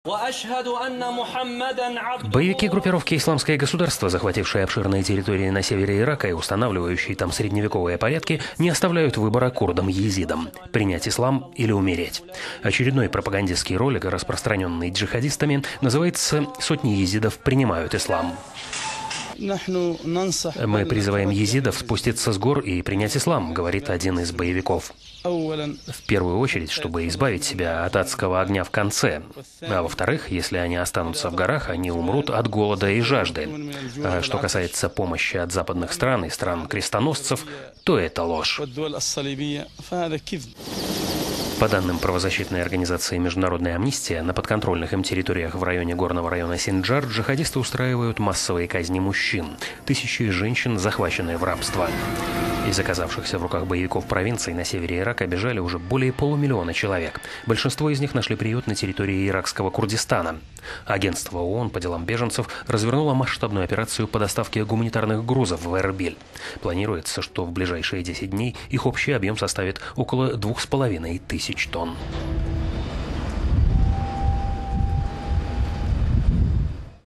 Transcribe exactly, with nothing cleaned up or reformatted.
Боевики группировки «Исламское государство», захватившие обширные территории на севере Ирака и устанавливающие там средневековые порядки, не оставляют выбора курдам-езидам – принять ислам или умереть. Очередной пропагандистский ролик, распространенный джихадистами, называется «Сотни езидов принимают ислам». «Мы призываем езидов спуститься с гор и принять ислам», — говорит один из боевиков. В первую очередь, чтобы избавить себя от адского огня в конце. А во-вторых, если они останутся в горах, они умрут от голода и жажды. А что касается помощи от западных стран и стран-крестоносцев, то это ложь. По данным правозащитной организации «Международная амнистия», на подконтрольных им территориях в районе горного района Синджар джихадисты устраивают массовые казни мужчин. Тысячи женщин, захваченные в рабство. Из оказавшихся в руках боевиков провинций на севере Ирака бежали уже более полумиллиона человек. Большинство из них нашли приют на территории иракского Курдистана. Агентство ООН по делам беженцев развернуло масштабную операцию по доставке гуманитарных грузов в Эрбиль. Планируется, что в ближайшие десять дней их общий объем составит около двух с половиной тысяч тонн.